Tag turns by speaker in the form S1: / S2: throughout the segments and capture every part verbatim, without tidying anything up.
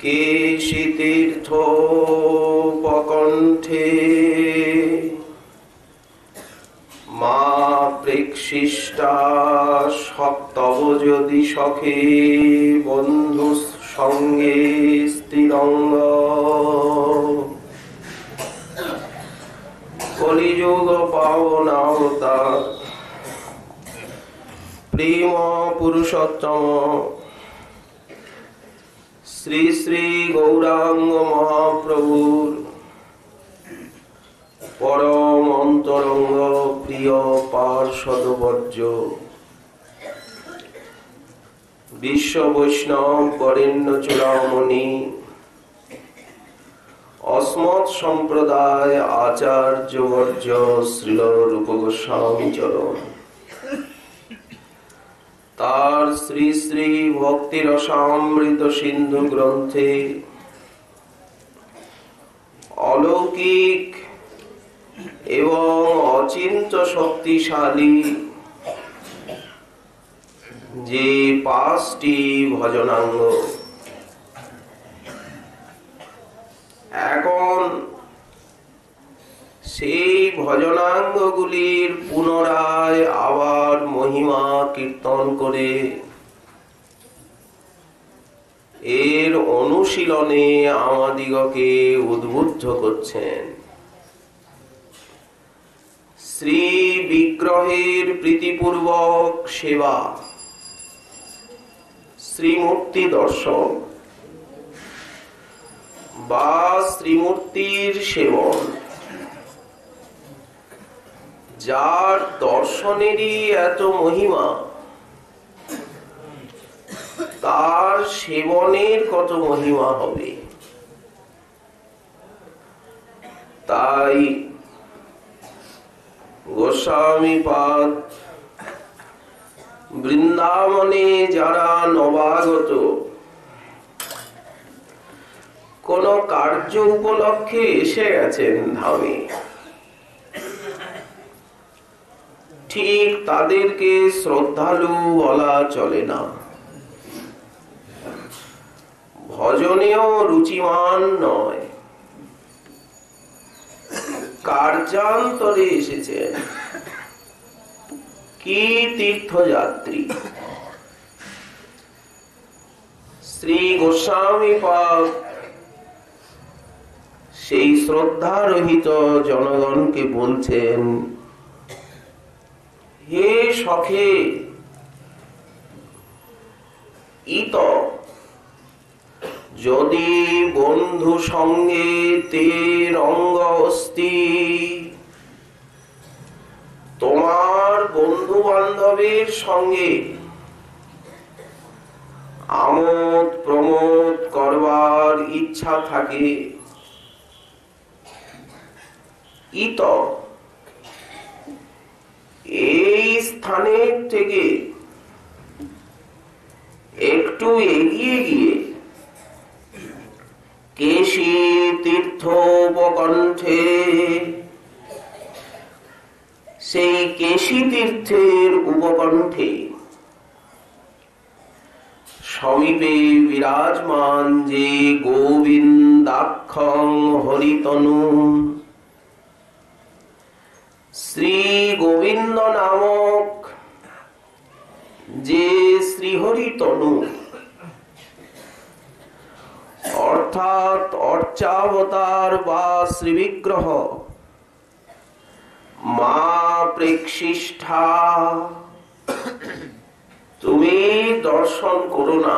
S1: কেশীতীর্থোপকণ্ঠে মা প্রেক্ষিষ্টা সপ্তব যদি সখে বন্ধু সঙ্গে স্থিরঙ্গ কলিযুগ পাবনাবতার প্রেম পুরুষোত্তম শ্রী শ্রী গৌরাঙ্গ মহাপ্রভুর পরম অন্তরঙ্গ প্রিয় পার্ষদবর্য বিশ্ব বৈষ্ণব বরেণ্য চূড়ামণি অস্মৎ সম্প্রদায় আচার্যবর্য শ্রীল রূপ গোস্বামী চরণ তার শ্রী শ্রী ভক্তি রসামৃত সিন্ধু গ্রন্থে অলৌকিক এবং অচিন্ত শক্তিশালী যে পাঁচটি ভজনাঙ্গ এখন সেই ভজনাঙ্গগুলির পুনরায় আবার মহিমা কীর্তন করে এর অনুশীলনে আমাদিগকে উদ্বুদ্ধ করছেন। শ্রী বিগ্রহের প্রীতিপূর্বক সেবা, শ্রীমূর্তি দর্শন বা শ্রীমূর্তির সেবন, যার দর্শনেরই এত মহিমা, তার সেবনের কত মহিমা হবে। তাই গোস্বামীপাদ বৃন্দাবনে যারা নবাগত কোন কার্য উপলক্ষে এসে গেছেন ধামে, ঠিক তাদেরকে শ্রদ্ধালু বলা চলে না, ভজনেও রুচিমান নয়। কার্যান্তরে এসেছেন, কি তীর্থযাত্রী। শ্রী গোস্বামীপাদ সেই শ্রদ্ধারহিত জনগণকে বলছেন, হে সখে, ইত যদি বন্ধু সঙ্গে তের অঙ্গ অস্তি, তোমার বন্ধু বান্ধবের সঙ্গে আমোদ প্রমোদ করবার ইচ্ছা থাকে, ইত এই স্থানের থেকে একটু এগিয়ে গিয়ে কেশী তীর্থোপকণ্ঠে, সেই কেশী তীর্থের উপকণ্ঠে সমীপে বিরাজমান যে গোবিন্দাক্ষং হরিতনু, শ্রী গোবিন্দ নামক যে শ্রীহরি তনু, অর্থাৎ অর্চাবতার বা শ্রীবিগ্রহ মা প্রেক্ষিষ্ঠা, তুমি দর্শন করো না,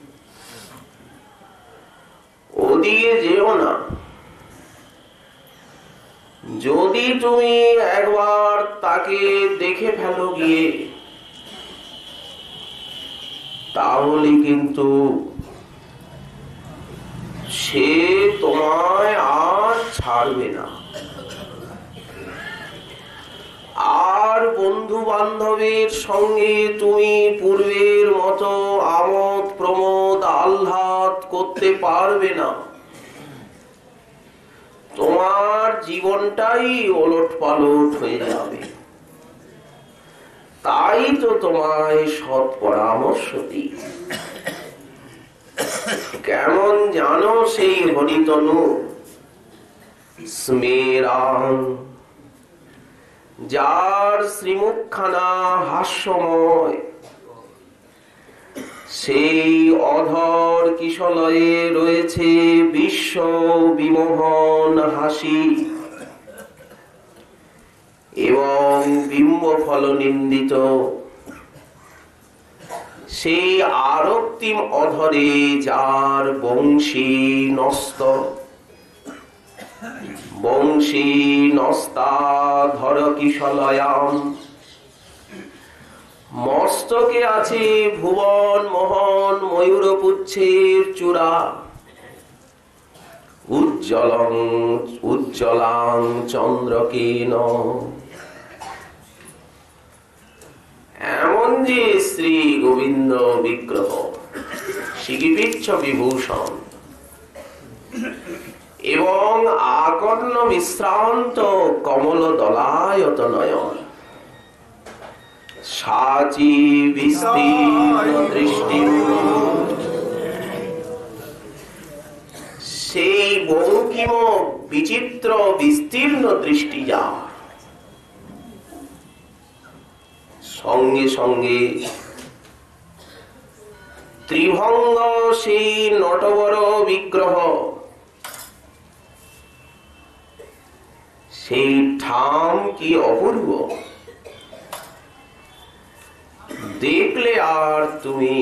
S1: ওদিকে যেও না। যদি তুমি একবার তাকে দেখে ফেলো গিয়ে, তাহলে কিন্তু সে তোমায় আর ছাড়বে না। আর বন্ধু বান্ধবের সঙ্গে তুমি পূর্বের মতো আমোদ প্রমোদ আহ্লাদ করতে পারবে না। তোমার জীবনটাই ওলট পালট হয়ে যাবে। তাই তো তোমায় সৎ পরামর্শ দিই। কেমন জানো সেই হরিতনু স্মেরান, যার শ্রীমুখখানা হাস্যময়, সেই অধর কিশলয়ে রয়েছে বিশ্ব বিমোহন হাসি এবং বিম্ব ফল নিন্দিত সেই আরক্তিম অধরে যার বংশী নস্ত বংশী নস্তা ধর কিশলয়াম, মস্তকে আছে ভুবন মোহন ময়ূরপুচ্ছের চূড়া, উজ্জ্বলং উজ্জ্বলাং চন্দ্রকেন, এমন যে শ্রী গোবিন্দ বিগ্রহ শিখিপিচ্ছ বিভূষণ এবং আকর্ণ বিশ্রান্ত কমল দলায়ত নয়ন, সাচি বিস্তীর্ণ দৃষ্টি, সেই বঙ্কিম বিচিত্র বিস্তীর্ণ দৃষ্টি যা, সঙ্গে সঙ্গে ত্রিভঙ্গ সেই নটবর বিগ্রহ, সেই ঠাম কি অপূর্ব, দেখলে আর তুমি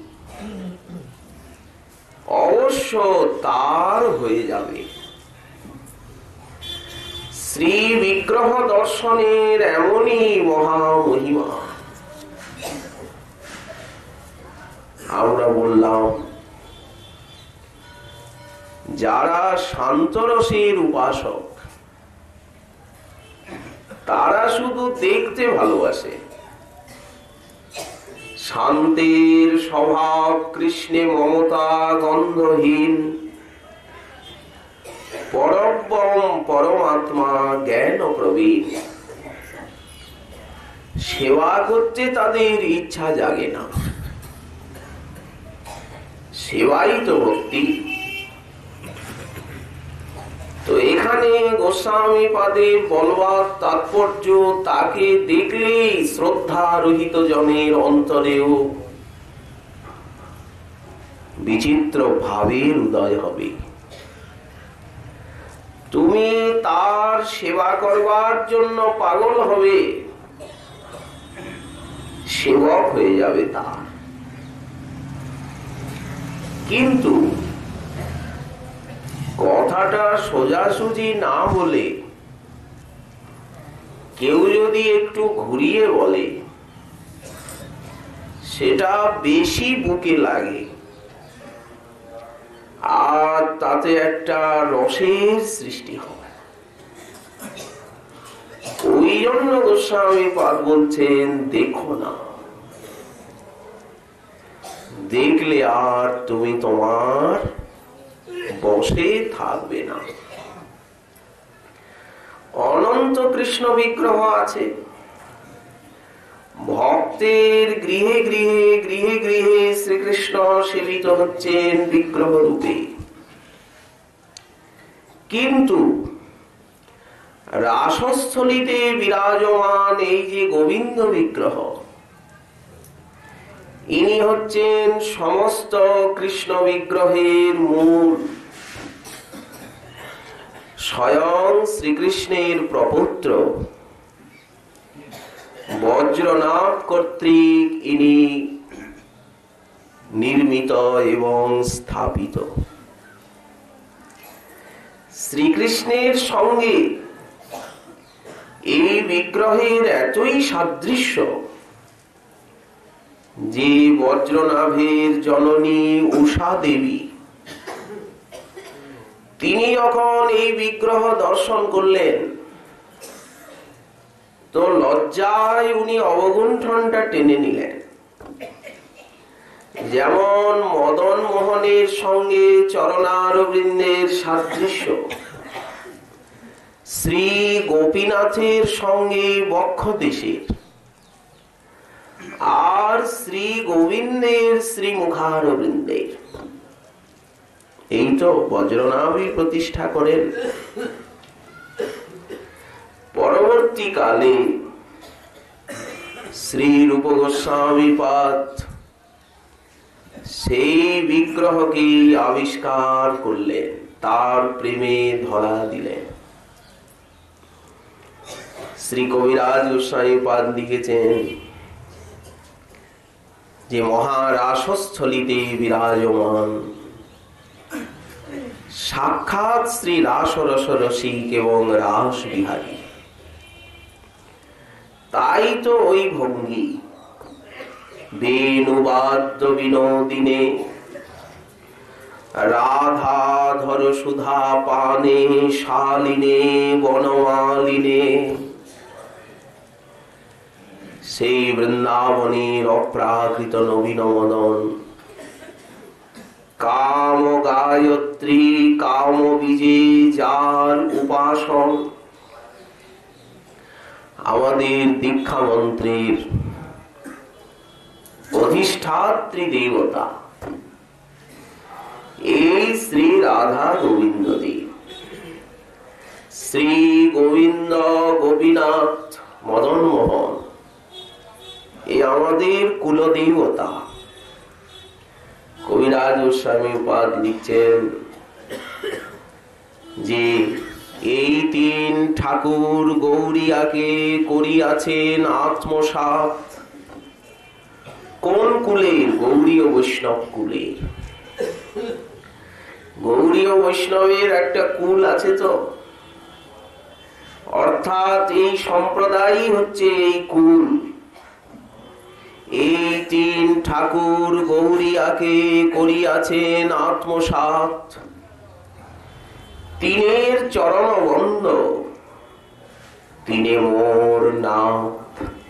S1: অবশ্য তার হয়ে যাবে। শ্রী বিগ্রহ দর্শনের এমনই মহামহিমা। আমরা বললাম যারা শান্তরসের উপাসক তারা শুধু দেখতে ভালোবাসে, শান্তের স্বভাব কৃষ্ণে মমতা গন্ধহীন, পরব্রহ্ম পরমাত্মা জ্ঞান প্রবীণ, সেবা করতে তাদের ইচ্ছা জাগে না, সেবাই তো ভক্তি। তো এখানে গোস্বামী পাদের বলবার তাৎপর্য, তাকে দেখলেই শ্রদ্ধা রহিত জনের অন্তরেও বিচিত্র ভাবের উদয় হবে। তুমি তার সেবা করবার জন্য পাগল হবে, সেবক হয়ে যাবে তার। কিন্তু কথাটা সোজাসুজি না বলে কেউ যদি একটু ঘুরিয়ে বলে, সেটা বেশি বুকে লাগে আর তাতে একটা রসের সৃষ্টি হয়। ওই জন্য গোস্বামী পাদ বলছেন, দেখো না, দেখলে আর তুমি তোমার বসে থাকবে না। অনন্ত কৃষ্ণ বিগ্রহ আছে, ভক্তের গৃহে গৃহে গৃহে গৃহে শ্রীকৃষ্ণ সেবিত হচ্ছেন বিগ্রহ রূপে। কিন্তু রাসস্থলীতে বিরাজমান এই যে গোবিন্দ বিগ্রহ, ইনি হচ্ছেন সমস্ত কৃষ্ণ বিগ্রহের মূল, স্বয়ং শ্রীকৃষ্ণের প্রপুত্র, বজ্রনাথ কর্তৃক ইনি নির্মিত এবং স্থাপিত। শ্রীকৃষ্ণের সঙ্গে এই বিগ্রহের এতই সাদৃশ্য যে বজ্রনাভের জননী উষা দেবী, তিনি যখন এই বিগ্রহ দর্শন করলেন তো লজ্জায় উনি অবগুণ্ঠনটা টেনে নিলেন। যেমন মদন মোহনের সঙ্গে চরণারবিন্দের সাদৃশ্য, শ্রী গোপীনাথের সঙ্গে বক্ষদেশের, আর শ্রী গোবিন্দের শ্রী মুখারবিন্দের, এই তো বজ্রনাভি প্রতিষ্ঠা করেন। পরবর্তীকালে শ্রী রূপ গোস্বামী পাদ সেই বিগ্রহকে আবিষ্কার করলেন, তার প্রেমে ধরা দিলেন। শ্রী কবিরাজ গোস্বামী পাদ লিখেছেন যে মহারাসস্থলিতে বিরাজমান সাক্ষাৎ শ্রী রাসরস রসিক এবং রাস বিহারী। তাই তো ওই ভঙ্গি, বেণুবাদ্য বিনোদিনে রাধাধর সুধা পানে শালিনে বনমালিনে, সেই বৃন্দাবনের অপ্রাকৃত নবীন মদন, কাম গায়ত্রী কাম বীজে যার উপাসন, আমাদের দীক্ষা মন্ত্রের অধিষ্ঠাত্রী দেবতা এই শ্রী রাধা গোবিন্দ দেব, শ্রী গোবিন্দ গোপীনাথ মদন মোহন, এই আমাদের কুলদেবতা। কবিরাজ গোস্বামী পাদ লিখছেন যে এই তিন ঠাকুর গৌরিয়াকে করিয়াছেন আত্মসাৎ। কোন কুলের? গৌড়ীয় বৈষ্ণব কুলের। গৌড়ীয় বৈষ্ণবের একটা কুল আছে তো, অর্থাৎ এই সম্প্রদায়ই হচ্ছে এই কুল। এই তিন ঠাকুর গৌরিয়াকে করিয়াছেন আত্মসাৎ, তিনের চরণ বন্ধ, তিনে মোর নাথ।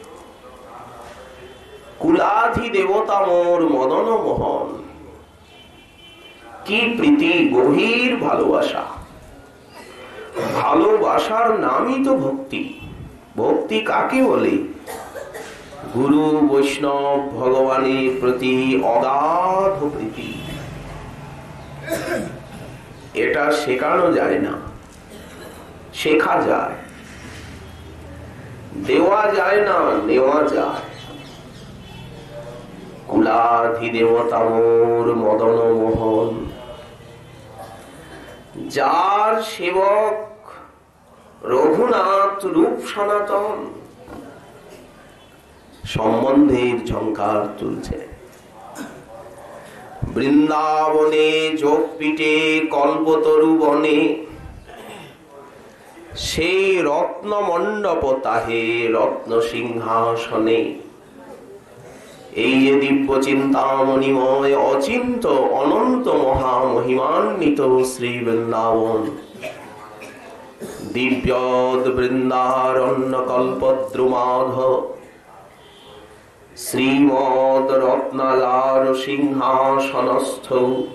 S1: কুলাধি দেবতা মোর মদন মোহন। কি প্রীতি, গভীর ভালোবাসা। ভালোবাসার নামই তো ভক্তি। ভক্তি কাকে বলে? গুরু বৈষ্ণব ভগবানের প্রতি অগাধ প্রীতি। এটা শেখানো যায় না, শেখা যায়। দেওয়া যায় না, নেওয়া যায়। কুলাধি দেবতা মোর মদন মোহন, যার সেবক রঘুনাথ রূপ সনাতন। সম্বন্ধের ঝঙ্কার তুলছে। বৃন্দাবনে যোগপীঠে কল্পতরু বনে, সেই রত্ন মণ্ডপ তাহে রত্ন সিংহাসনে, এই যে দিব্য চিন্তামণিময় অচিন্ত অনন্ত মহামহিমান্বিত শ্রী বৃন্দাবন, দিব্যদ বৃন্দারণ্য কল্পদ্রুমাধ, শ্রীমদ রত্নালার সিংহাসনস্থ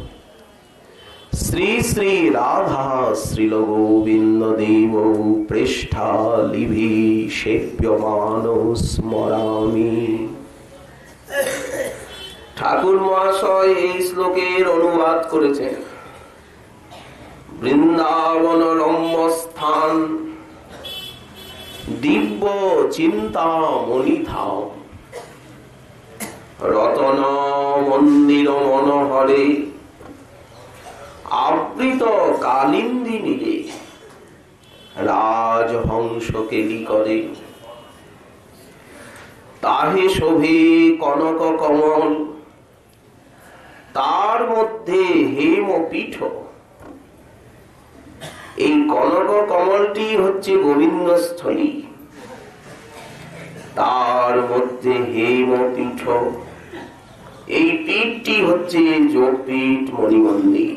S1: শ্রী শ্রী রাধা শ্রীল গোবিন্দ দেব পৃষ্ঠা লিভি সেব্যমান স্মরামি। ঠাকুর মহাশয় এই শ্লোকের অনুবাদ করেছেন। বৃন্দাবন রম্য স্থান, দিব্য চিন্তামণি ধাম, রতন মন্দির মনোহরে, আবৃত কালিন্দী নীলে, রাজহংস কেলি করে, তাহে শোভে কনক কমল, তার মধ্যে হেম পীঠ। এই কনক কমলটি হচ্ছে গোবিন্দস্থলী, তার মধ্যে হেম পীঠ। এই পীঠটি হচ্ছে যোগপীঠ মণিমন্দির।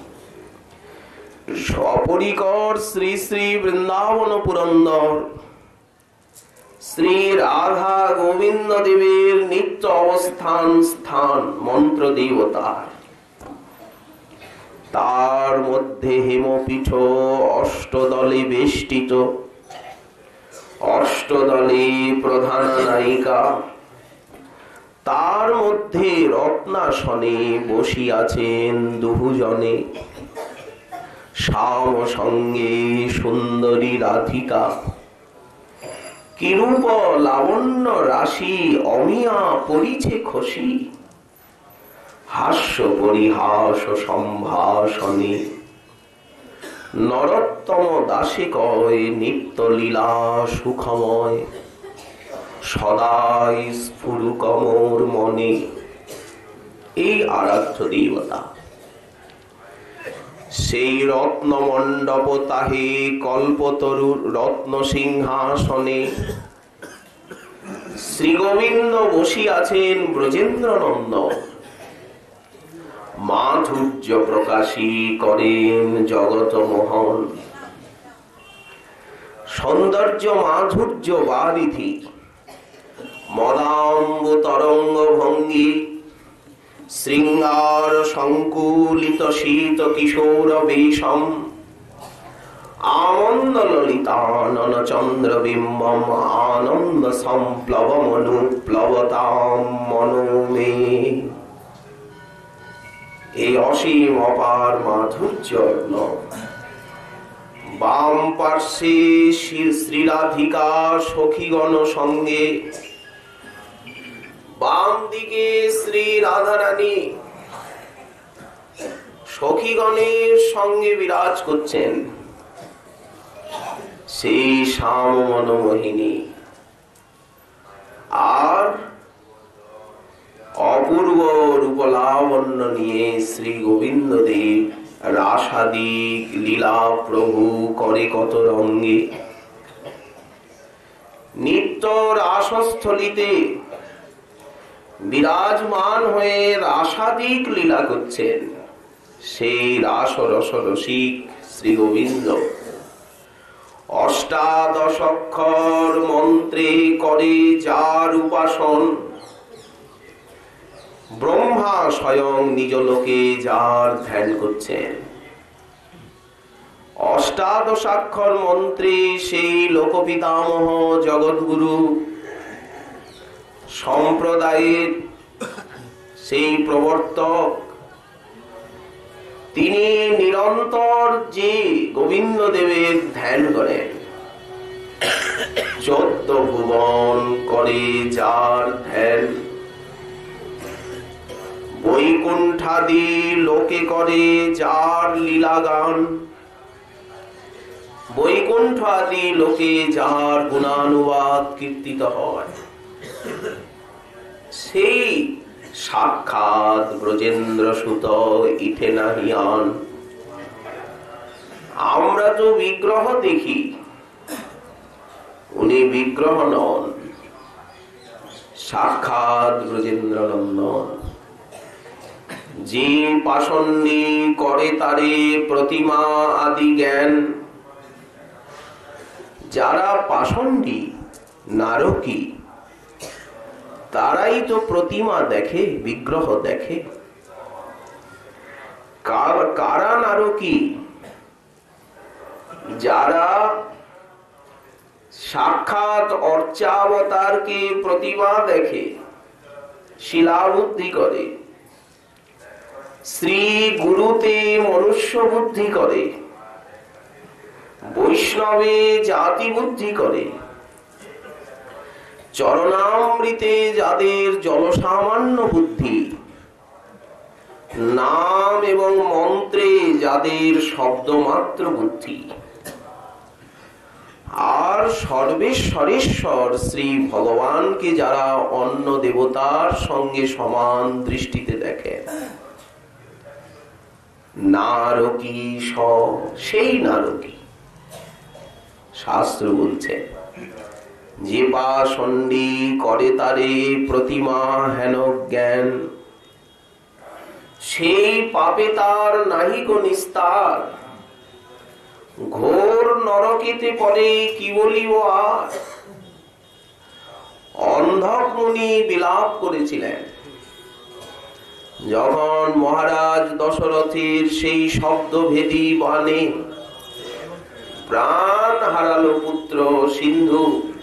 S1: সপরিকর শ্রী শ্রী বৃন্দাবন পুরন্দর শ্রী রাধা গোবিন্দ দেবের নিত্য অবস্থান স্থান মন্ত্র দেবতার। তার মধ্যে হেমপীঠ অষ্টদলে বেষ্টিত, অষ্টদলে প্রধান নায়িকা, তার মধ্যে রত্নাসনে বসিয়াছেন দুজনে। শ্যাম সঙ্গে সুন্দরী রাধিকা, কিরূপ লাবণ্য রাশি অমিয়া পরিছে খসি, হাস্য পরিহাস সম্ভাষণে নরোত্তম দাসে কয় নিত্য লীলা সুখময়, সদাই স্ফুরুক মোর মনে। এই আরাধ্য দেবতা সেই রত্ন মণ্ডপ তাহে কল্পতরু রত্ন সিংহাসনে শ্রী গোবিন্দ বসিয়াছেন ব্রজেন্দ্র নন্দন, মাধুর্য প্রকাশী করেন জগত মোহন। সৌন্দর্য মাধুর্য বারিধি মদাম্ব তরঙ্গ ভঙ্গি, শৃঙ্গার সংকুলিত শীত কিশোর বেশম, আনন্দ ললিতানন চন্দ্র বিম্বম, আনন্দ সম্প্লব মনুপ্লবতাম মনোমে। এই অসীম অপার মাধুর্য বাম পার্শ্বে শ্রীরাধিকা সখীগণ সঙ্গে, বাম দিকে শ্রী রাধারানী সখীগণের সঙ্গে বিরাজ করছেন। সেই শ্যাম মনোমোহিনী আর অপূর্ব রূপলাবণ্য নিয়ে শ্রী গোবিন্দ দেব রাসাদিক লীলা প্রভু করে কত রঙ্গে। নিত্য রাসস্থলিতে বিরাজমান হয়ে রাসাদিক লীলা করছেন সেই রাস রস রসিক শ্রী গোবিন্দ। অষ্টাদশ অক্ষর মন্ত্রে করে যার উপাসন, ব্রহ্মা স্বয়ং নিজ লোকে যার ধ্যান করছেন। অষ্টাদশাক্ষর মন্ত্রে সেই লোকপিতামহ জগৎগুরু সম্প্রদায়ের সেই প্রবর্তক, তিনি নিরন্তর যে গোবিন্দ দেবের ধ্যান করেন, চোদ্দ ভুবন করে যার ধ্যান, বৈকুণ্ঠাদি লোকে করে যার লীলা গান, বৈকুণ্ঠ আদি লোকে যার গুণানুবাদ কীর্তিত হয়, সেই সাক্ষাৎ ব্রজেন্দ্র সুত ইথে নাহিয়ান। আমরা তো বিগ্রহ দেখি, উনি বিগ্রহ নন, সাক্ষাৎ ব্রজেন্দ্র নন্দন। যে পাষণ্ডী করে তারে প্রতিমা আদি জ্ঞান, যারা পাষণ্ডী নারকী তারাই তো প্রতিমা দেখে, বিগ্রহ দেখে। কারা নারকী? যারা সাক্ষাৎ অর্চাবতারকে প্রতিমা দেখে, শিলাবুদ্ধি করে, শ্রী গুরুতে মনুষ্য বুদ্ধি করে, বৈষ্ণবে জাতি বুদ্ধি করে, চরণামৃতে যাদের জলসামান্য বুদ্ধি, নাম এবং মন্ত্রে যাদের শব্দমাত্র বুদ্ধি, আর সর্বেশ্বরেশ্বর শ্রী ভগবানকে যারা অন্য দেবতার সঙ্গে সমান দৃষ্টিতে দেখেন, নারকী স সেই নারকী। শাস্ত্র বলছে যে পাষণ্ডী করে তারে প্রতিমা হেন জ্ঞান, সেই পাপে তার নাহিক নিস্তার, ঘোর নরকেতে পড়ে কি বলিব আর। অন্ধক মুনি বিলাপ করেছিলেন যখন মহারাজ দশরথের সেই শব্দভেদী বাণে প্রাণ হারালো পুত্র সিন্ধু,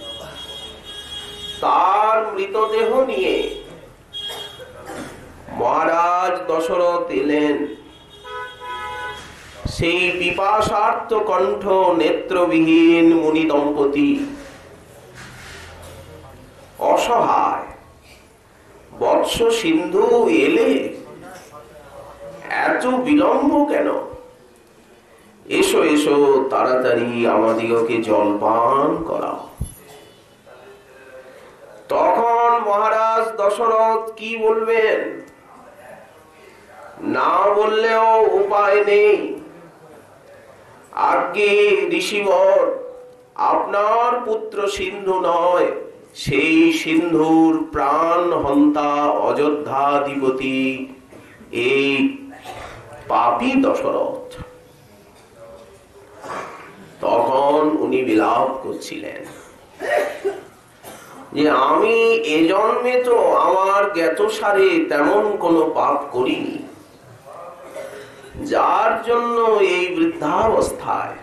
S1: তার মৃতদেহ নিয়ে মহারাজ দশরথ এলেন। সেই পিপাসার্ত কণ্ঠ নেত্রবিহীন মুনি দম্পতি অসহায়। বৎস সিন্ধু এলে, এত বিলম্ব কেন? এসো এসো, তাড়াতাড়ি আমাদিগকে জলপান করাও। তখন মহারাজ দশরথ কি বলবেন? না বললেও উপায় নেই। আজ্ঞে ঋষিবর, আপনার পুত্র সিন্ধু নয়, সেই সিন্ধুর প্রাণ হন্তা অযোধ্যাধিপতি এই পাপী দশরথ। তখন উনি বিলাপ করছিলেন যে আমি এ জন্মে তো আমার জ্ঞাতসারে তেমন কোনো পাপ করিনি, যার জন্য এই বৃদ্ধাবস্থায়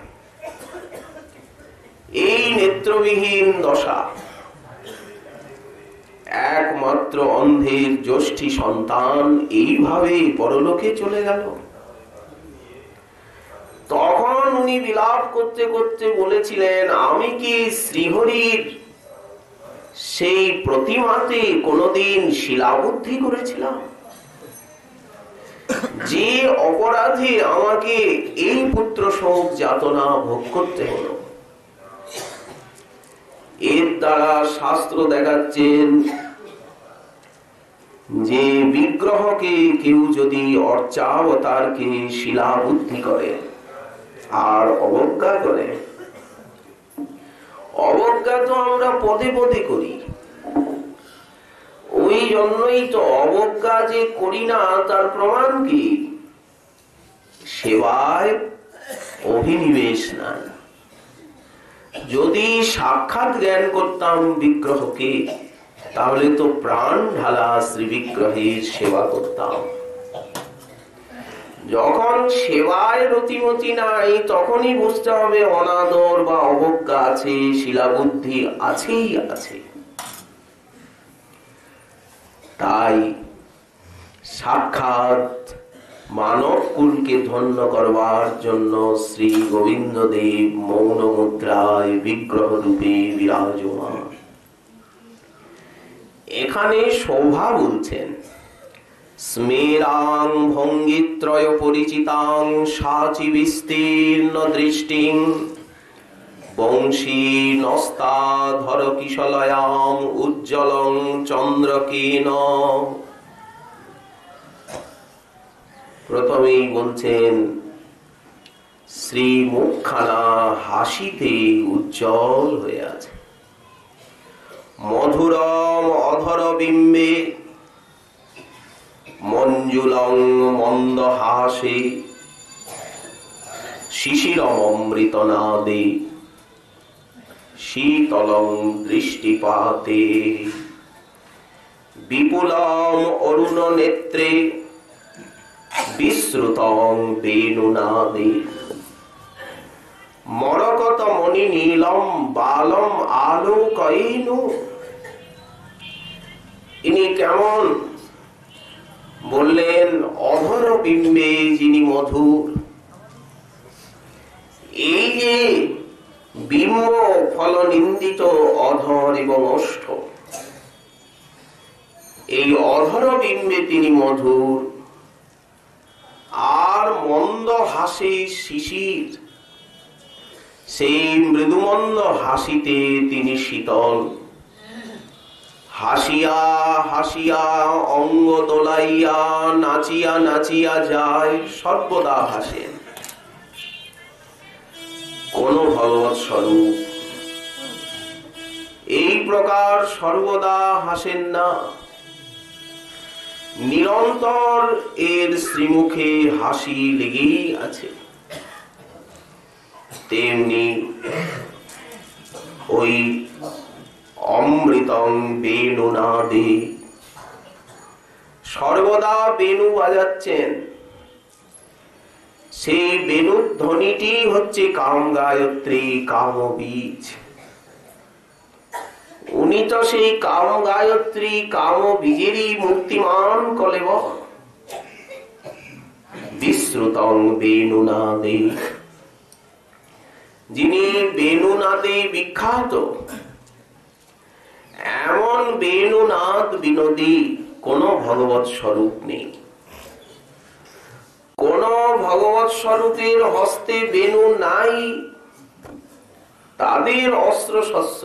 S1: এই নেত্রবিহীন দশা। একমাত্র অন্ধের জ্যেষ্ঠী সন্তান এইভাবে পরলোকে চলে গেল। তখন উনি বিলাপ করতে করতে বলেছিলেন, আমি কি শ্রীহরির সেই প্রতিমাতে কোনদিন শিলাবুদ্ধি করেছিলাম? যে অপরাধে আমাকে এই পুত্র শোক যাতনা ভোগ করতে হলো। এর দ্বারা শাস্ত্র দেখাচ্ছেন যে বিগ্রহকে কেউ যদি অর্চাবতারকে শিলাবুদ্ধি করে আর অবজ্ঞা করে, অবজ্ঞা তো আমরা পদে পদে করি, ওই জন্যই তো অবজ্ঞা যে করি না তার প্রমাণ কি? সেবায় অভিনিবেশ নাই। যদি সাক্ষাৎ জ্ঞান করতাম বিগ্রহকে, তাহলে তো প্রাণ ঢালা শ্রী বিগ্রহের সেবা করতাম। যখন সেবায় রতিমতি নাই, তখনই বুঝতে হবে অনাদর বা অবজ্ঞা আছে, শিলাবুদ্ধি আছেই আছে। তাই সাক্ষাৎ মানব কুলকে ধন্য করবার জন্য শ্রী গোবিন্দ দেব মৌন মুদ্রায় বিগ্রহ রূপে বিরাজমান। এখানে শোভা বলছেন, স্মেরাং ভঙ্গিত্রয় পরিচিতাং সাচি বিস্তীর্ণ দৃষ্টিং বংশী নস্তাধর কিশলয়াম উজ্জ্বলং চন্দ্রকেন। প্রথমেই বলছেন শ্রী মুখখানা হাসিতে উজ্জ্বল হয়ে আছে। মধুরম অধর বিম্বে মঞ্জুলং মন্দ হাসে শিশিরম অমৃত নাদে শীতলং দৃষ্টিপাতে বিপুলম অরুণ নেত্রে বিশ্রুতং বেণুনাদে মরকত মণি নীলম বালম আলোকয়িনু। ইনি কেমন বললেন? অধর বিম্বে যিনি মধুর। এই যে বিম্ব ফল নিন্দিত অধর এবং ওষ্ঠ, এই অধর বিম্বে তিনি মধুর। আর মন্দ হাসে শিশির, সেই মৃদুমন্দ হাসিতে তিনি শীতল। হাসিয়া হাসিয়া অঙ্গ দোলাইয়া নাচিয়া নাচিয়া যায়, সর্বদা হাসেন। কোন ভগবৎ স্বরূপ এই প্রকার সর্বদা হাসেন না। নিরন্তর এর শ্রীমুখে হাসি লেগেই আছে। তেমনি ওই অমৃতং বেণুনাদে সর্বদা বেণু বাজাচ্ছেন। সেই বেণুর ধ্বনিটি হচ্ছে কাম গায়ত্রী, কাম বীজ। উনি তো সেই কাম গায়ত্রী, কাম বীজেরই মূর্তিমান কলেবর। বিশ্ব বিশ্রুতং বেণুনাদে, যিনি বেণুনাদে বিখ্যাত, এমন বেণুনাদ বিনোদী কোন ভগবৎ স্বরূপ নেই। কোন ভগবৎ স্বরূপের হস্তে বেণু নাই, তাদের অস্ত্র শস্ত্র।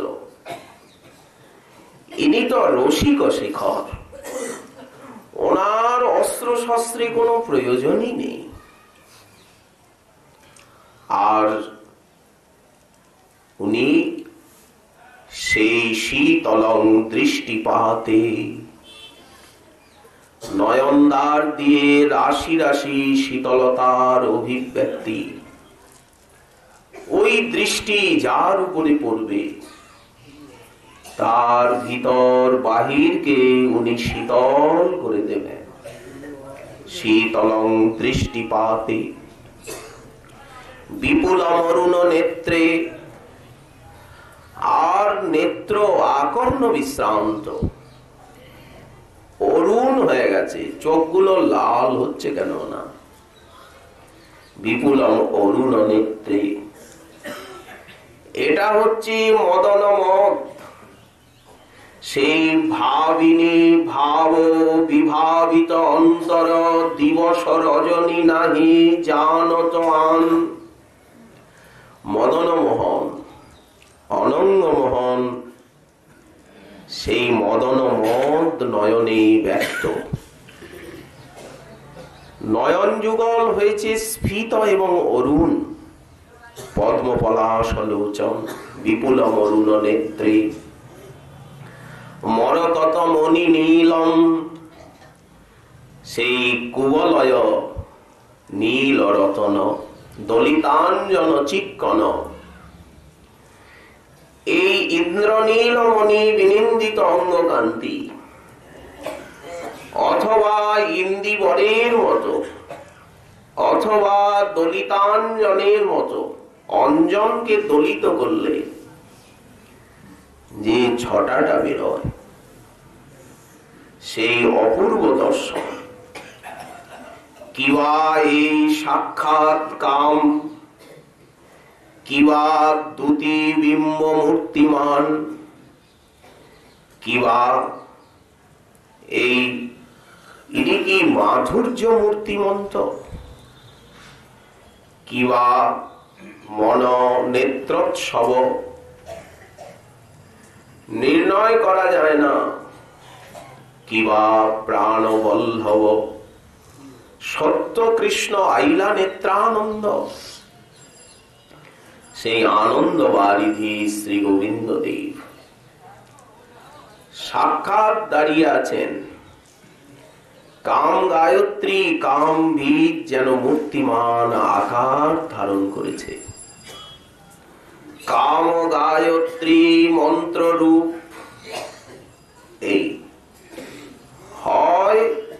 S1: ইনি তো রসিক শেখর, ওনার অস্ত্র শস্ত্রে কোনো প্রয়োজনই নেই। আর উনি সেই শীতলং দৃষ্টিপাতে, নয়নদার দিয়ে রাশি রাশি শীতলতার অভিব্যক্তি, ওই দৃষ্টি যার উপরে পড়বে তার ভিতর বাহিরকে উনি শীতল করে দেবেন। শীতলং দৃষ্টিপাতে বিপুল অমরুণ নেত্রে, আর নেত্র আকর্ণ বিশ্রান্ত, অরুণ হয়ে গেছে, চোখগুলো লাল হচ্ছে কেন না? বিপুল অরুণ নেত্রে, এটা হচ্ছে মদন মদ, সেই ভাবিনী ভাব বিভাবিত অন্তর দিবস রজনী নাহি জানত আন। মদন মোহন, অনঙ্গ মোহন, সেই মদন মদ নয়নে ব্যক্ত। নয়ন যুগল হয়েছে স্ফীত এবং অরুণ, পদ্ম পলাশ লোচন বিপুল অরুণ নেত্রে, মরকত মণি নীলম, সেই কুবলয় নীল রতন দলিতাঞ্জন চিক্কন। এই ইন্দ্রনীল মণি বিনিন্দিত অঙ্গকান্তি, অথবা ইন্দিবরের মতো, অথবা দলিতাঞ্জনের মতো, অঞ্জনকে দলিত করলে যে ছটাটা বেরোয়, সেই অপূর্ব দর্শন। কিবা এই সাক্ষাৎ কাম, কিবা দুতি বিম্ব মূর্তিমান, কিবা এই ইনি কি মাধুর্য মূর্তিমন্ত, কিবা মন নেত্রোৎসব, নির্ণয় করা যায় না। কিবা প্রাণবল্লভ, সত্য কৃষ্ণ আইলা নেত্রানন্দ, সেই আনন্দ বারিধি শ্রী গোবিন্দ দেব সাক্ষাৎ দাঁড়িয়ে আছেন। কাম গায়ত্রী কাম বীজ যেন মূর্তিমান আকার ধারণ করেছে। কাম গায়ত্রী মন্ত্র রূপ, এই হয়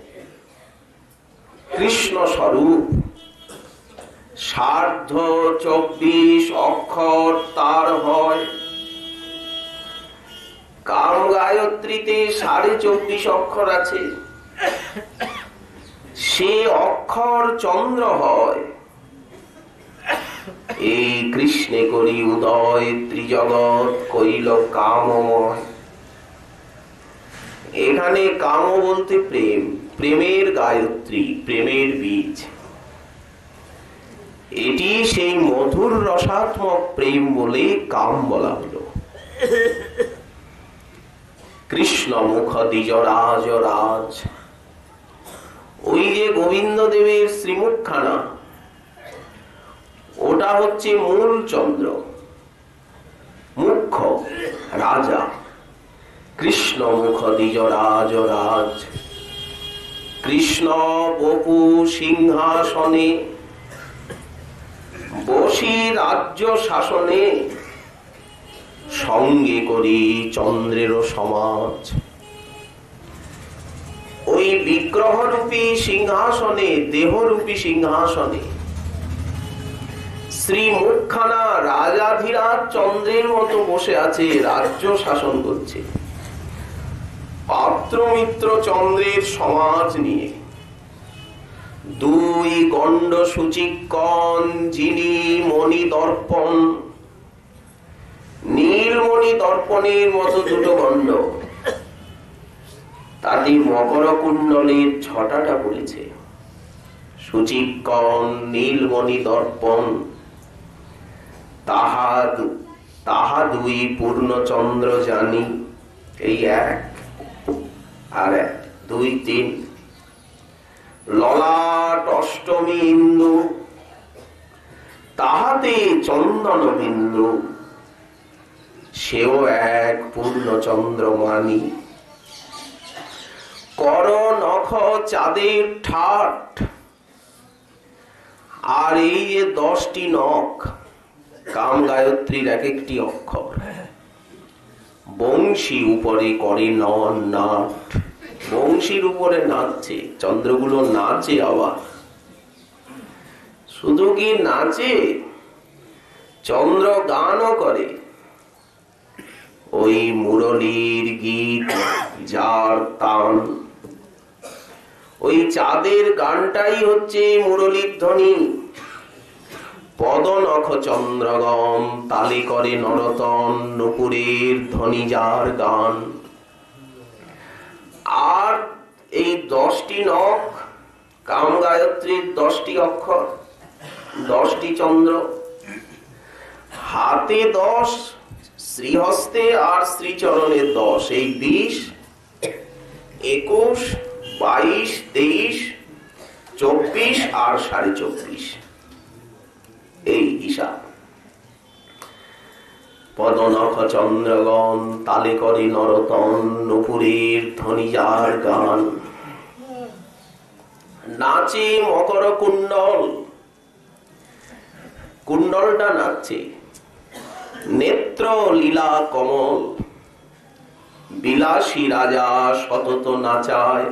S1: কৃষ্ণ স্বরূপ, সার্ধ চব্বিশ অক্ষর তার হয়। কাম গায়ত্রীতে সাড়ে চব্বিশ অক্ষর আছে, সে অক্ষর চন্দ্র হয়। এই কৃষ্ণে করি উদয় ত্রিজগৎ কইল কামময়। এখানে কাম বলতে প্রেম, প্রেমের গায়ত্রী, প্রেমের বীজ। এটি সেই মধুর রসাত্মক প্রেম বলে কাম বলা হলো। কৃষ্ণ মুখ দ্বিজ রাজ রাজ, ওই যে গোবিন্দ দেবের শ্রীমুখখানা, ওটা হচ্ছে মূল চন্দ্র, মুখ্য রাজা। কৃষ্ণ মুখ দ্বিজ রাজ রাজ, কৃষ্ণ বপু সিংহাসনে বসি রাজ্য শাসনে, সঙ্গে করি চন্দ্রের সমাজ। ওই বিগ্রহরূপী সিংহাসনে, দেহরূপী সিংহাসনে শ্রী মুখখানা রাজাধিরাজ চন্দ্রের মতো বসে আছে, রাজ্য শাসন করছে। পাত্র মিত্র চন্দ্রের সমাজ নিয়ে দুই গণ্ড সূচিকণ যিনি মণি দর্পণ, নীলমণি দর্পণের মতো দুটো গণ্ড, তাতে মকর কুণ্ডলের ছটাটা বলেছে। সূচিকণ নীলমণি দর্পণ, তাহা তাহা দুই পূর্ণচন্দ্র জানি। এই এক আর এক, দুই তিন। ললাট অষ্টমী ইন্দু, তাহাতে চন্দন বিন্দু, সেও এক পূর্ণচন্দ্র মানি। কর নখ চাঁদের ঠাট, আর এই যে দশটি নখ কাম গায়ত্রীর এক একটি অক্ষর। বংশী উপরে করে নন নাট, বংশীর উপরে নাচছে, চন্দ্রগুলো নাচে। আবার শুধু কি নাচে, চন্দ্র গানও করে। ওই মুরলীর গীত যার তান, ওই চাঁদের গানটাই হচ্ছে মুরলীর ধ্বনি। পদনখ চন্দ্রগণ তালে করে নরতন, নুপুরের ধ্বনি যার গান। আর এই দশটি নখ কাম গায়ত্রীর দশটি অক্ষর, দশটি চন্দ্র। হাতে দশ, শ্রীহস্তে আর শ্রীচরণে দশ, এই বিশ, একুশ, বাইশ, তেইশ, চব্বিশ আর সাড়ে চব্বিশ, এই হিসাব। পদনখ চন্দ্রগণ তালে করে নরতন, নুপুরের ধ্বনি যার গান। নাচে মকর কুণ্ডল, কুণ্ডলটা নাচছে। নেত্র লীলা কমল, বিলাসী রাজা সতত নাচায়।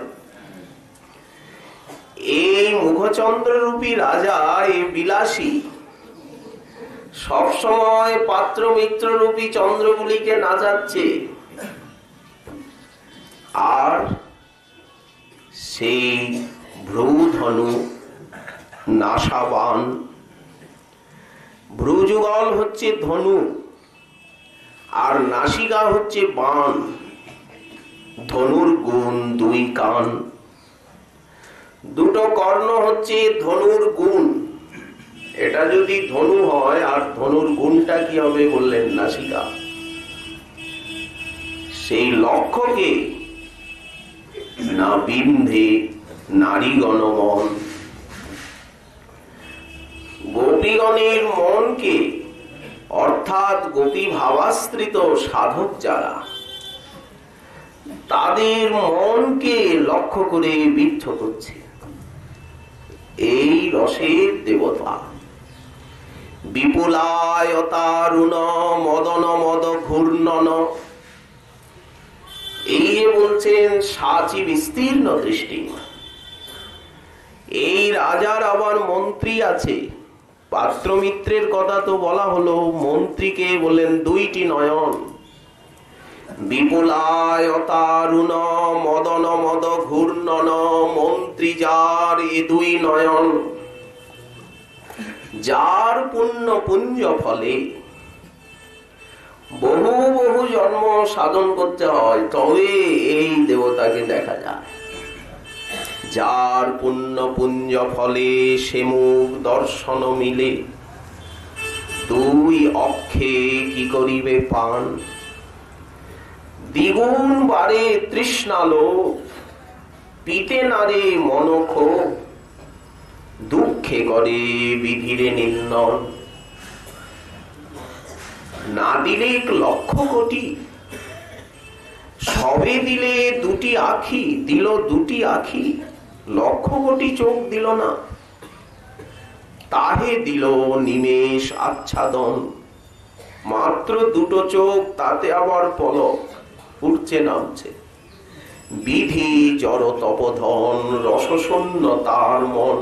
S1: এই মুখচন্দ্র রূপী রাজা, এই বিলাসী, সবসময় পাত্র মিত্র রূপী চন্দ্রগুলিকে নাচাচ্ছে। আর সেই ভ্রূধনু নাসাবান, ভ্রুযুগল হচ্ছে ধনু, আর নাসিকা হচ্ছে বান। ধনুর গুণ দুই কান, দুটো কর্ণ হচ্ছে ধনুর গুণ। এটা যদি ধনু হয়, আর ধনুর গুণটা কি হবে বললেন? নাসিকা। সেই লক্ষ্যকে না বিন্ধে নারীগণ মন, গোপীগণের মনকে, অর্থাৎ গোপী ভাবাশ্রিত সাধক যারা, তাদের মনকে লক্ষ্য করে বিদ্ধ করছে। এই রসের দেবতা বিপুলায়তারুণ মদন মদ ঘূর্ণন। এই বলছেন সাচি বিস্তীর্ণ দৃষ্টি। এই রাজার আবার মন্ত্রী আছে। পাত্রমিত্রের কথা তো বলা হলো, মন্ত্রীকে বললেন দুইটি নয়ন। বিপুলায়তারুণ মদন মদ ঘূর্ণন, মন্ত্রী যার এ দুই নয়ন। যার পুণ্য পুঞ্জ ফলে বহু বহু জন্ম সাধন করতে হয়, তবে এই দেবতাকে দেখা যায়। যার পুণ্য পুঞ্জ ফলে সে মুখ দর্শন মিলে, দুই অক্ষে কি করিবে পান। দ্বিগুণ বারে তৃষ্ণালো, পিতে নারে মনক্ষোভ, দুঃখে করে বিধিরে নিন্দন। না দিলে লক্ষ কোটি, সবে দিলে দুটি আখি, দিল দুটি আখি, লক্ষ কোটি চোখ দিল না। তাহে দিল নিমেষ আচ্ছাদন, মাত্র দুটো চোখ, তাতে আবার পলক উঠছে নামছে। বিধি জড় তপধন, রসশূন্য তার মন।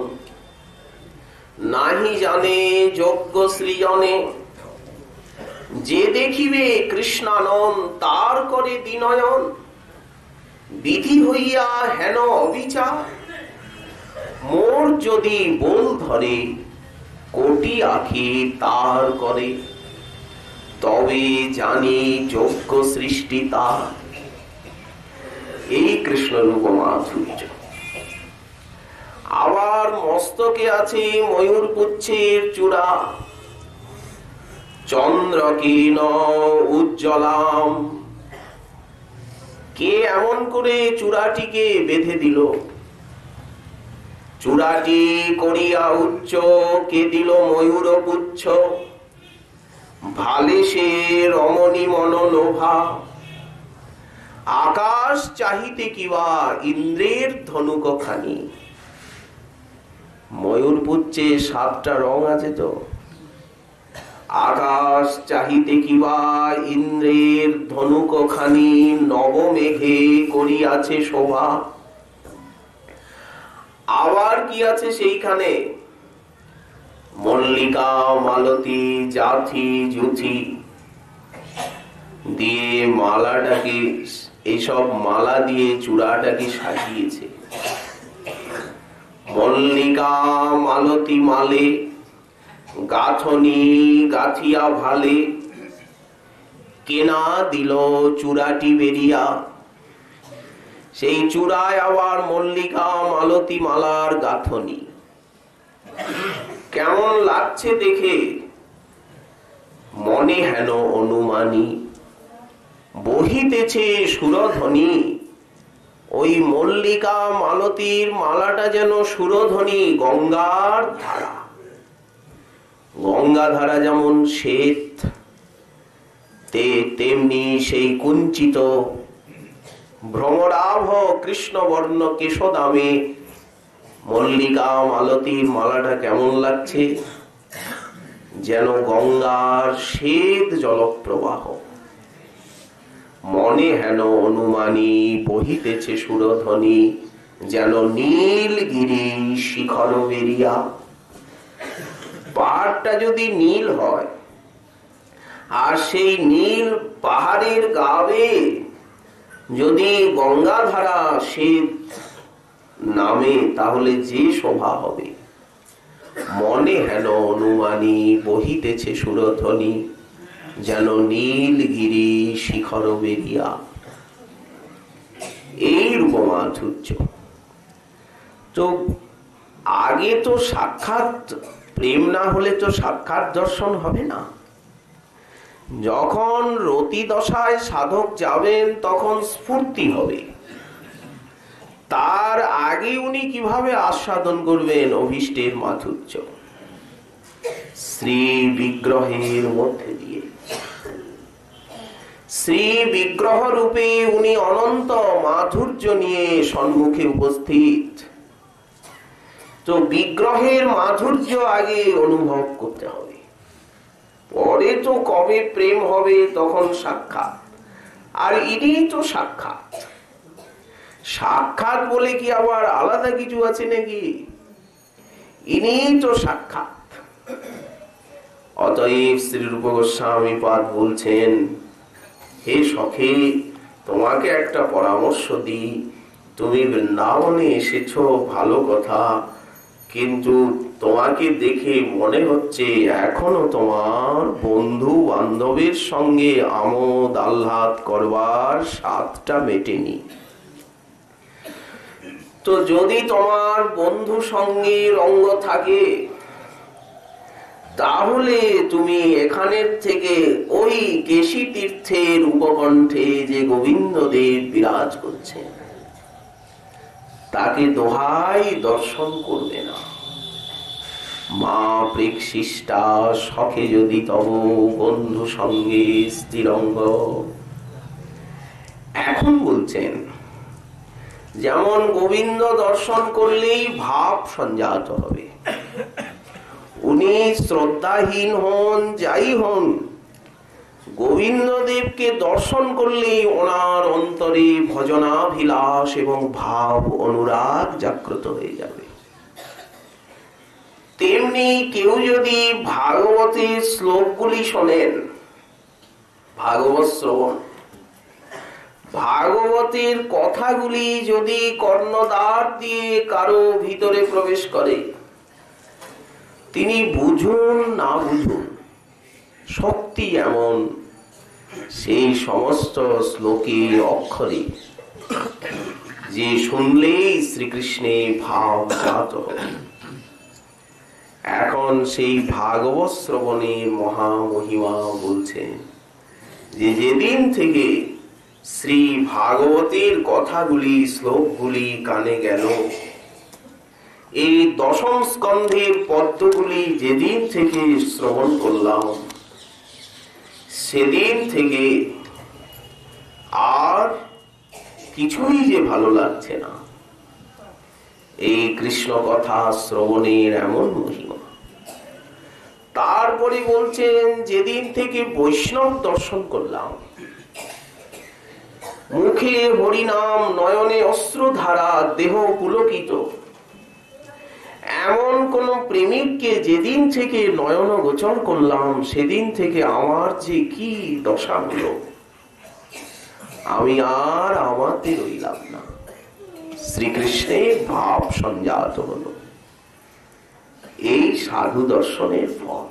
S1: নাহি জানে যজ্ঞ সৃজনে, যে দেখিবে কৃষ্ণানন তার করে বিনয়ন। বিধি হইয়া হেন অবিচার, মন মোর যদি বল ধরে কোটি আঁখি তার করে, তবে জানি যোগ্য সৃষ্টি তার। এই কৃষ্ণ রূপ মাধুর্য। আবার মস্তকে আছে ময়ূর পুচ্ছের চূড়া, চন্দ্রকিন উজ্জ্বলাম। কে এমন করে চূড়াটিকে বেঁধে দিল? চূড়াটি করিয়া উচ্চ কে দিল ময়ূর পুচ্ছ, ভালে সে রমণী মনোলোভা। আকাশ চাহিতে কিবা ইন্দ্রের ধনুক খানি। ময়ূর পুচ্ছে সাতটা রং আছে তো। আকাশ চাহিতে কিবা ইন্দ্রের ধনুক খানি, নবমেঘে করিয়াছে শোভা। আবার কি আছে সেইখানে? মল্লিকা মালতী জাথি জুথি দিয়ে মালাটাকে, এইসব মালা দিয়ে চূড়াটাকে সাজিয়েছে। মল্লিকা মালতী মালে গাথনি গাথিয়া ভালে, কেনা দিল চূড়াটি বেরিয়া। সেই চূড়ায় আবার মল্লিকা মালতী মালার গাথনি। কেমন লাগছে দেখে? মনে হেন অনুমানী, বহিতেছে সুরধ্বনি। ওই মল্লিকা মালতীর মালাটা যেন সুরধ্বনি, গঙ্গার ধারা। গঙ্গা ধারা যেমন শ্বেত, তেমনি সেই কুঞ্চিত ভ্রমরাভ কৃষ্ণবর্ণ কেশদামে মল্লিকা মালতীর মালাটা কেমন লাগছে? যেন গঙ্গার শ্বেত জলপ্রবাহ। মনে হেন অনুমানী, বহিতেছে সুরধ্বনি, যেন নীলগিরি শিখর বেরিয়া। পাহাড়টা যদি নীল হয়, আর সেই নীল পাহাড়ের গাবে যদি গঙ্গাধারা শ্বেত নামে, তাহলে যে শোভা হবে। মনে হেন অনুমানী, বহিতেছে সুরধ্বনি, যেন নীলগিরি শিখর বেরিয়া। এই রূপ মাধুর্য। তো আগে তো সাক্ষাৎ প্রেম না হলে তো সাক্ষাৎ দর্শন হবে না। যখন রতি দশায় সাধক যাবেন তখন স্ফূর্তি হবে। তার আগে উনি কিভাবে আস্বাদন করবেন অভীষ্টের মাধুর্য? শ্রী বিগ্রহের মধ্যে দিয়ে। শ্রী বিগ্রহ রূপে উনি অনন্ত মাধুর্য নিয়ে সম্মুখে উপস্থিত। তো বিগ্রহের মাধুর্য আগে অনুভব করতে হবে, পরে তো কবে প্রেম হবে তখন সাক্ষাৎ। আর ইনি তো সাক্ষাৎ। সাক্ষাৎ বলে কি আবার আলাদা কিছু আছে নাকি? ইনি তো সাক্ষাৎ। অতএব শ্রী রূপ গোস্বামী পাদ বলছেন, হে সখী, তোমাকে একটা পরামর্শ দিই। তুমি বৃন্দাবনে এসেছো ভালো কথা, কিন্তু তোমাকে দেখে মনে হচ্ছে এখনো তোমার বন্ধু বান্ধবের সঙ্গে আমোদ আহ্লাদ করবার স্বাদটা মেটেনি। তো যদি তোমার বন্ধু সঙ্গে রঙ্গ থাকে, তাহলে তুমি এখানের থেকে ওই কেশী তীর্থের উপকণ্ঠে যে গোবিন্দ দেব বিরাজ করছেন, তাকে দোহাই দর্শন করবে না। মা প্রেক্ষিষ্টা সখে যদি তব বন্ধু সঙ্গে স্থিরঙ্গ। এখন বলছেন, যেমন গোবিন্দ দর্শন করলেই ভাব সঞ্জাত হবে। উনি শ্রদ্ধাহীন হন, যাই হন, গোবিন্দ দেবকে দর্শন করলেই ওনার অন্তরে ভজনাভিলাষ এবং ভাব অনুরাগ জাগ্রত হয়ে যাবে। তেমনি কেউ যদি ভাগবতের শ্লোকগুলি শোনেন, ভাগবত শ্রবণ, ভাগবতের কথাগুলি যদি কর্ণদ্বার দিয়ে কারো ভিতরে প্রবেশ করে, তিনি বুঝুন না বুঝুন, শক্তি এমন সেই সমস্ত শ্লোকে অক্ষরে যে শুনলেই শ্রীকৃষ্ণে ভাব জাত হবে। এখন সেই ভাগবত শ্রবণের মহামহিমা বলছেন যে যেদিন থেকে শ্রী ভাগবতের কথাগুলি শ্লোকগুলি কানে গেল, এই দশম স্কন্ধের পদ্মগুলি যেদিন থেকে শ্রবণ করলাম, সেদিন থেকে আর কিছুই যে ভালো লাগছে না। এই কৃষ্ণ কথা শ্রবণের এমন মহিমা। তারপরে বলছেন যেদিন থেকে বৈষ্ণব দর্শন করলাম, মুখে হরিনাম, নয়নে অশ্রুধারা, দেহ পুলকিত, এমন কোন প্রেমিককে যেদিন থেকে নয়ন গোচর করলাম, সেদিন থেকে আমার যে কি দশা হলো, আমি আর আমাতে রইলাম না, শ্রীকৃষ্ণের ভাব সঞ্জাত হলো। এই সাধু দর্শনের ফল।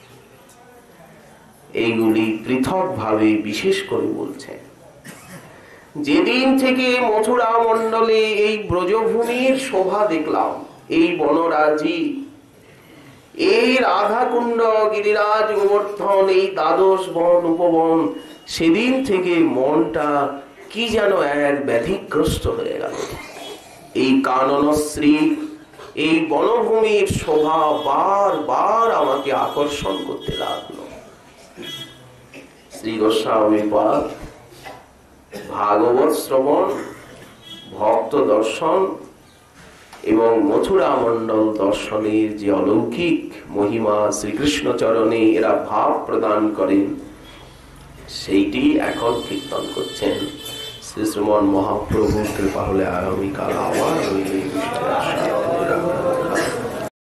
S1: এইগুলি পৃথক ভাবে বিশেষ করে বলছেন। যেদিন থেকে মথুরা মণ্ডলে এই ব্রজভূমির শোভা দেখলাম, এই বনরাজি, এই রাধাকুণ্ড, গিরিরাজ, গোবর্ধন, এই দ্বাদশ বন উপবন, সেদিন থেকে মনটা কি যেন এক ব্যাধিগ্রস্ত হয়ে গেল। এই কাননশ্রী, এই বনভূমির শোভা বার বার আমাকে আকর্ষণ করতে লাগলো। শ্রী গোস্বামী পাদ ভাগবত শ্রবণ, ভক্ত দর্শন এবং মথুরা মণ্ডল দর্শনের যে অলৌকিক মহিমা শ্রীকৃষ্ণ চরণে এরা ভাব প্রদান করেন, সেইটি এখন কীর্তন করছেন। শ্রী শ্রীমন মহাপ্রভুর কৃপা হলে আগামীকাল আবার